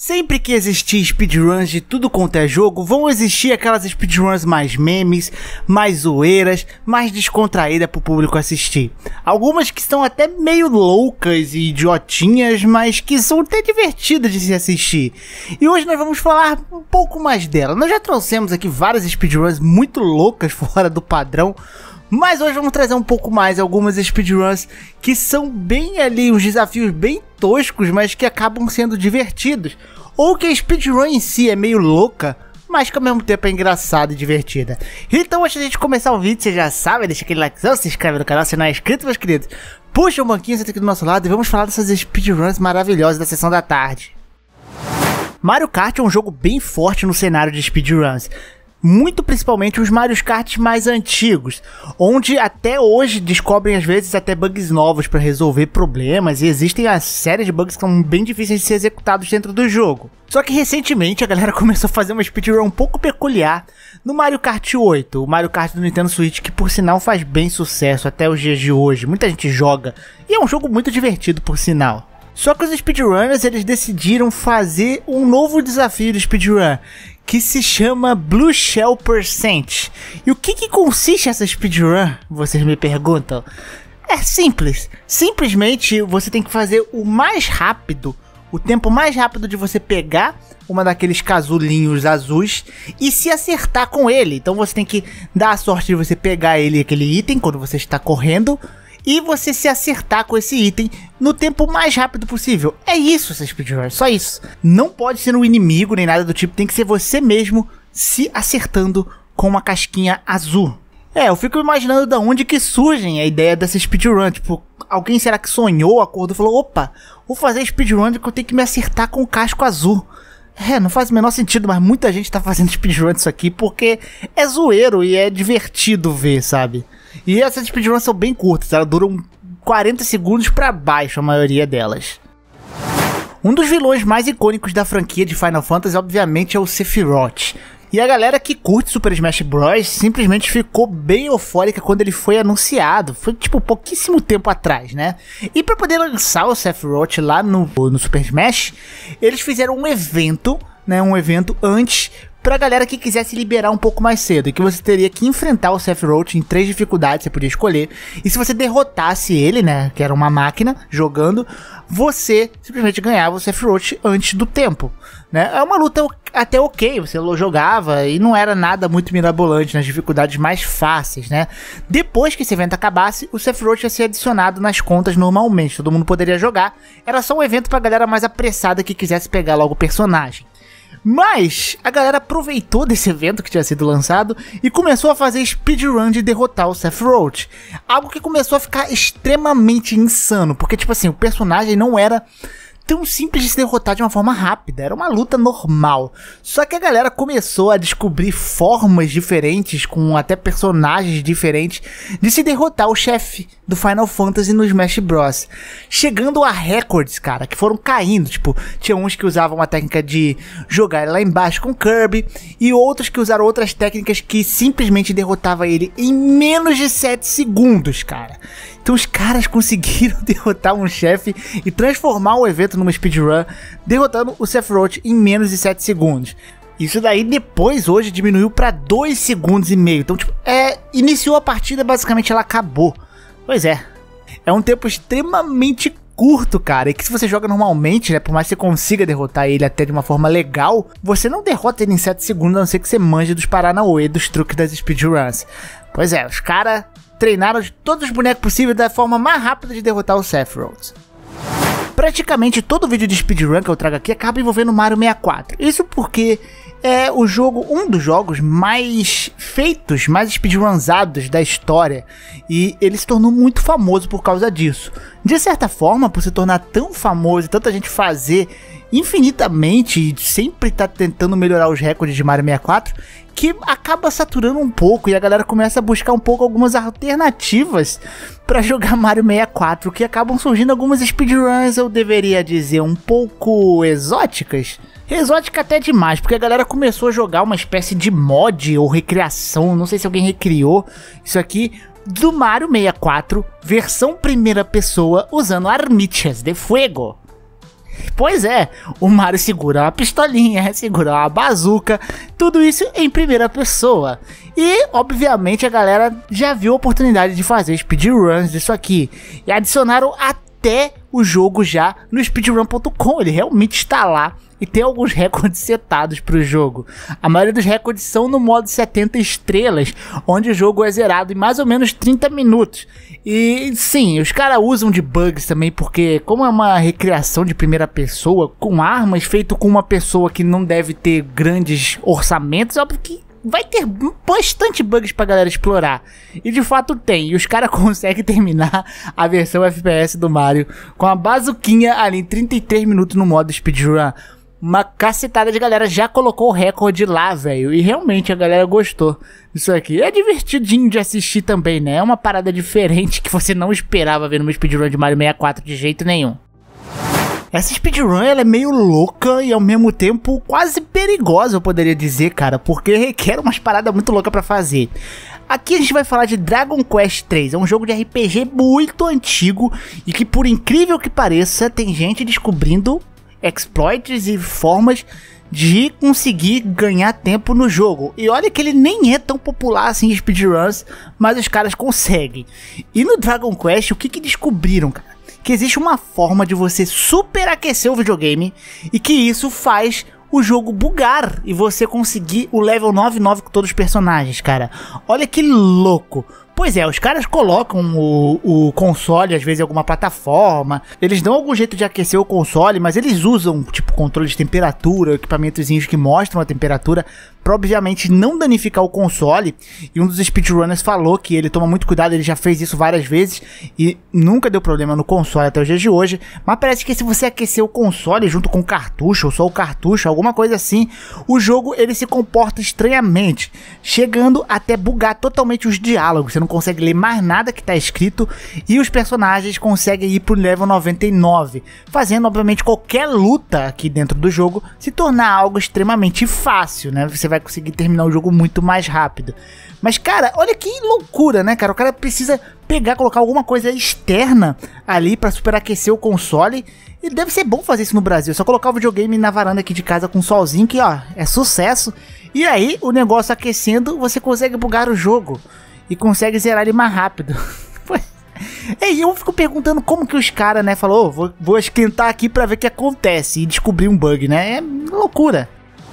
Sempre que existir speedruns de tudo quanto é jogo, vão existir aquelas speedruns mais memes, mais zoeiras, mais descontraídas pro público assistir. Algumas que são até meio loucas e idiotinhas, mas que são até divertidas de se assistir. E hoje nós vamos falar um pouco mais dela. Nós já trouxemos aqui várias speedruns muito loucas fora do padrão, mas hoje vamos trazer um pouco mais algumas speedruns que são bem ali, uns desafios bem toscos, mas que acabam sendo divertidos. Ou que a speedrun em si é meio louca, mas que ao mesmo tempo é engraçada e divertida. Então antes de a gente começar o vídeo, você já sabe, deixa aquele likezão, se inscreve no canal se não é inscrito, meus queridos. Puxa o banquinho, senta aqui do nosso lado e vamos falar dessas speedruns maravilhosas da sessão da tarde. Mario Kart é um jogo bem forte no cenário de speedruns. Muito principalmente os Mario Kart mais antigos, onde até hoje descobrem às vezes até bugs novos para resolver problemas, e existem a série de bugs que são bem difíceis de ser executados dentro do jogo. Só que recentemente a galera começou a fazer uma speedrun um pouco peculiar no Mario Kart 8, o Mario Kart do Nintendo Switch, que por sinal faz bem sucesso até os dias de hoje, muita gente joga, e é um jogo muito divertido por sinal. Só que os speedrunners eles decidiram fazer um novo desafio de speedrun, que se chama Blue Shell Percent. E o que consiste essa speedrun, vocês me perguntam? É simples, simplesmente você tem que fazer o mais rápido, o tempo mais rápido de você pegar uma daqueles casulinhos azuis e se acertar com ele. Então você tem que dar a sorte de você pegar aquele item quando você está correndo, e você se acertar com esse item no tempo mais rápido possível. É isso, essa speedrun, só isso. Não pode ser um inimigo nem nada do tipo, tem que ser você mesmo se acertando com uma casquinha azul. Eu fico imaginando da onde que surgem a ideia dessa speedrun. Tipo, alguém será que sonhou, acordou e falou: opa, vou fazer speedrun que eu tenho que me acertar com o casco azul. Não faz o menor sentido, mas muita gente tá fazendo speedrun disso aqui porque é zoeiro e é divertido ver, sabe? E essas speedruns são bem curtas, elas duram 40 segundos pra baixo, a maioria delas. Um dos vilões mais icônicos da franquia de Final Fantasy, obviamente, é o Sephiroth. E a galera que curte Super Smash Bros. Simplesmente ficou bem eufórica quando ele foi anunciado. Foi tipo pouquíssimo tempo atrás, né? E pra poder lançar o Sephiroth lá no Super Smash, eles fizeram um evento, né? Um evento antes, pra galera que quisesse liberar um pouco mais cedo, e que você teria que enfrentar o Sephiroth em 3 dificuldades, você podia escolher, e se você derrotasse ele, né, que era uma máquina, jogando, você simplesmente ganhava o Sephiroth antes do tempo, né? É uma luta até ok, você jogava e não era nada muito mirabolante nas dificuldades mais fáceis, né? Depois que esse evento acabasse, o Sephiroth ia ser adicionado nas contas normalmente, todo mundo poderia jogar, era só um evento pra galera mais apressada que quisesse pegar logo o personagem. Mas a galera aproveitou desse evento que tinha sido lançado e começou a fazer speedrun de derrotar o Sephiroth. Algo que começou a ficar extremamente insano, porque tipo assim, o personagem não era tão simples de se derrotar de uma forma rápida, era uma luta normal. Só que a galera começou a descobrir formas diferentes, com até personagens diferentes, de se derrotar o chefe do Final Fantasy no Smash Bros. Chegando a recordes, cara, que foram caindo. Tipo, tinha uns que usavam a técnica de jogar lá embaixo com Kirby, e outros que usaram outras técnicas que simplesmente derrotava ele em menos de 7 segundos, cara. Então os caras conseguiram derrotar um chefe e transformar o evento numa speedrun, derrotando o Sephiroth em menos de 7 segundos. Isso daí depois, hoje, diminuiu para 2 segundos e meio. Então, tipo, iniciou a partida, basicamente ela acabou. Pois é um tempo extremamente curto, cara, e que se você joga normalmente, né, por mais que você consiga derrotar ele até de uma forma legal, você não derrota ele em 7 segundos, a não ser que você manje dos paranauê, dos truques das speedruns. Pois é, os caras treinaram de todos os bonecos possíveis da forma mais rápida de derrotar o Sephiroth. Praticamente todo vídeo de speedrun que eu trago aqui acaba envolvendo Mario 64. Isso porque é o jogo, um dos jogos mais feitos, mais speedrunzados da história, e ele se tornou muito famoso por causa disso. De certa forma, por se tornar tão famoso e tanta gente fazer infinitamente e sempre tá tentando melhorar os recordes de Mario 64, que acaba saturando um pouco e a galera começa a buscar um pouco algumas alternativas para jogar Mario 64, que acabam surgindo algumas speedruns, eu deveria dizer, um pouco exóticas. Exótica até demais, porque a galera começou a jogar uma espécie de mod ou recriação, não sei se alguém recriou isso aqui, do Mario 64, versão primeira pessoa, usando armichas de fogo. Pois é, o Mario segura uma pistolinha, segura uma bazuca, tudo isso em primeira pessoa. E, obviamente, a galera já viu a oportunidade de fazer speedruns disso aqui. E adicionaram até o jogo já no speedrun.com, ele realmente está lá. E tem alguns recordes setados para o jogo. A maioria dos recordes são no modo 70 estrelas, onde o jogo é zerado em mais ou menos 30 minutos. E sim, os caras usam de bugs também, porque como é uma recriação de primeira pessoa, com armas, feito com uma pessoa que não deve ter grandes orçamentos, óbvio que vai ter bastante bugs pra galera explorar. E de fato tem. E os caras conseguem terminar a versão FPS do Mario com a bazuquinha ali em 33 minutos no modo speedrun. Uma cacetada de galera já colocou o recorde lá, velho. E realmente a galera gostou disso aqui. É divertidinho de assistir também, né? É uma parada diferente que você não esperava ver numa speedrun de Mario 64 de jeito nenhum. Essa speedrun, ela é meio louca e ao mesmo tempo quase perigosa, eu poderia dizer, cara, porque requer umas paradas muito loucas pra fazer. Aqui a gente vai falar de Dragon Quest 3, é um jogo de RPG muito antigo e que, por incrível que pareça, tem gente descobrindo exploits e formas de conseguir ganhar tempo no jogo. E olha que ele nem é tão popular assim em speedruns, mas os caras conseguem. E no Dragon Quest, o que descobriram, cara? Que existe uma forma de você superaquecer o videogame e que isso faz o jogo bugar e você conseguir o level 99 com todos os personagens, cara. Olha que louco. Pois é, os caras colocam o console, às vezes, em alguma plataforma. Eles dão algum jeito de aquecer o console, mas eles usam, tipo, controle de temperatura, equipamentozinhos que mostram a temperatura, pra, obviamente, não danificar o console. E um dos speedrunners falou que ele toma muito cuidado, ele já fez isso várias vezes e nunca deu problema no console até os dias de hoje. Mas parece que se você aquecer o console junto com o cartucho, ou só o cartucho, alguma coisa assim, o jogo, ele se comporta estranhamente, chegando até bugar totalmente os diálogos. Você não consegue ler mais nada que tá escrito e os personagens conseguem ir pro level 99, fazendo obviamente qualquer luta aqui dentro do jogo se tornar algo extremamente fácil, né? Você vai conseguir terminar o jogo muito mais rápido. Mas cara, olha que loucura, né, cara? O cara precisa pegar, colocar alguma coisa externa ali pra superaquecer o console. E deve ser bom fazer isso no Brasil, é só colocar o videogame na varanda aqui de casa com solzinho que ó, é sucesso. E aí, o negócio aquecendo, você consegue bugar o jogo e consegue zerar ele mais rápido. E eu fico perguntando como que os caras, né, falou, vou esquentar aqui pra ver o que acontece e descobrir um bug, né? É loucura.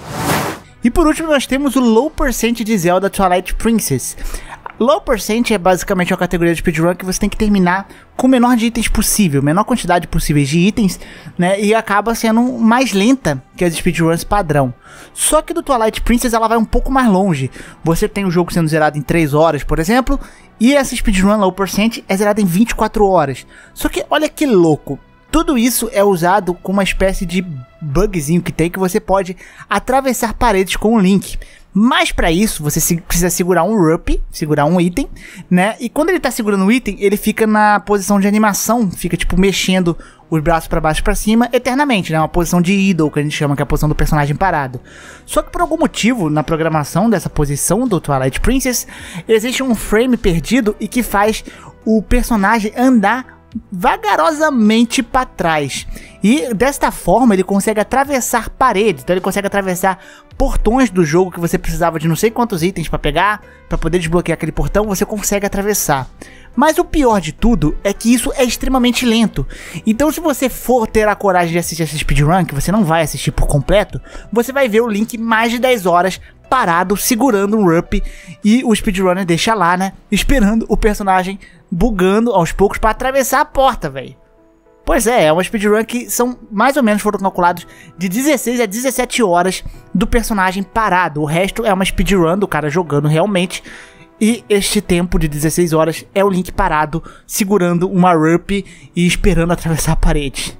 E por último nós temos o Low Percent de Zelda Twilight Princess. Low Percent é basicamente uma categoria de speedrun que você tem que terminar com o menor de itens possível, menor quantidade possível de itens, né, e acaba sendo mais lenta que as speedruns padrão. Só que do Twilight Princess ela vai um pouco mais longe. Você tem o jogo sendo zerado em 3 horas, por exemplo, e essa speedrun Low Percent é zerada em 24 horas. Só que olha que louco. Tudo isso é usado com uma espécie de bugzinho que tem, que você pode atravessar paredes com o Link. Mas para isso, você precisa segurar um Rup, segurar um item, né? E quando ele tá segurando o item, ele fica na posição de animação, fica tipo mexendo os braços para baixo e para cima eternamente, né? Uma posição de idle, que a gente chama, que é a posição do personagem parado. Só que por algum motivo, na programação dessa posição do Twilight Princess, existe um frame perdido e que faz o personagem andar vagarosamente para trás. E desta forma ele consegue atravessar paredes, então ele consegue atravessar portões do jogo que você precisava de não sei quantos itens para pegar, para poder desbloquear aquele portão, você consegue atravessar. Mas o pior de tudo é que isso é extremamente lento. Então se você for ter a coragem de assistir essa speedrun, que você não vai assistir por completo, você vai ver o Link mais de 10 horas parado, segurando um Rup, e o speedrunner deixa lá, né, esperando o personagem bugando aos poucos para atravessar a porta, velho. Pois é uma speedrun que são mais ou menos, foram calculados de 16 a 17 horas do personagem parado. O resto é uma speedrun do cara jogando realmente. E este tempo de 16 horas é o Link parado, segurando uma Rup e esperando atravessar a parede.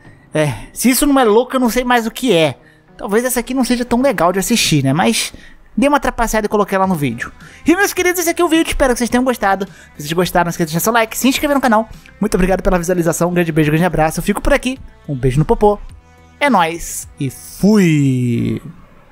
Se isso não é louco, eu não sei mais o que é. Talvez essa aqui não seja tão legal de assistir, né? Mas dei uma trapaceada e coloquei ela no vídeo. E meus queridos, esse aqui é o vídeo, espero que vocês tenham gostado. Se vocês gostaram, não esqueça de deixar seu like, se inscrever no canal. Muito obrigado pela visualização, um grande beijo, um grande abraço. Eu fico por aqui, um beijo no popô. É nóis e fui!